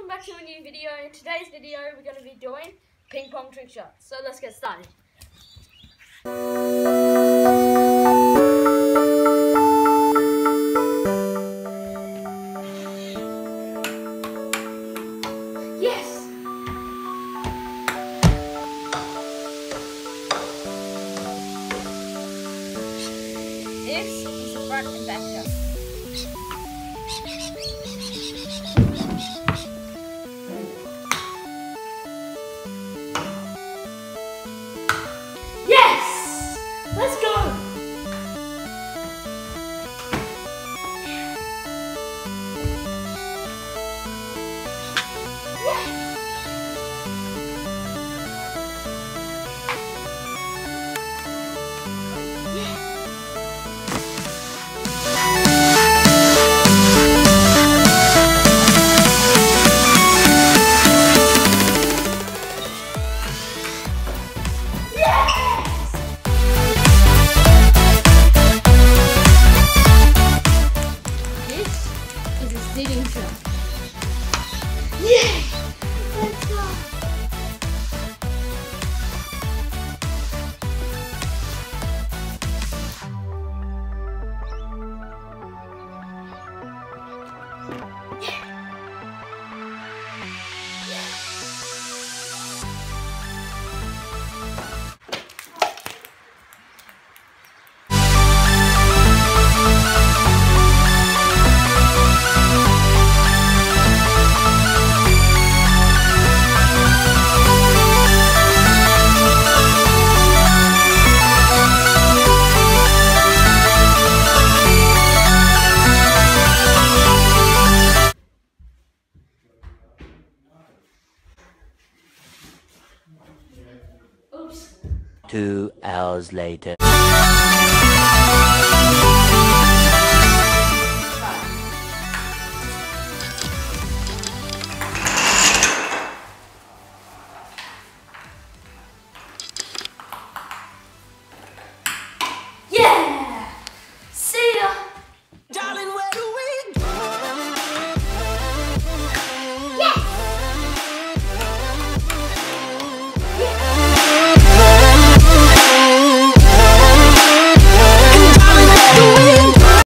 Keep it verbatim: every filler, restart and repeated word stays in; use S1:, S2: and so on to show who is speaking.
S1: welcome back to a new video. In today's video we're going to be doing ping pong trick shots. So let's get started. Yes! This is the front and back shot. Yes! Let's go! Sitting shot. Yeah! Let's go! Yeah!
S2: Two hours later.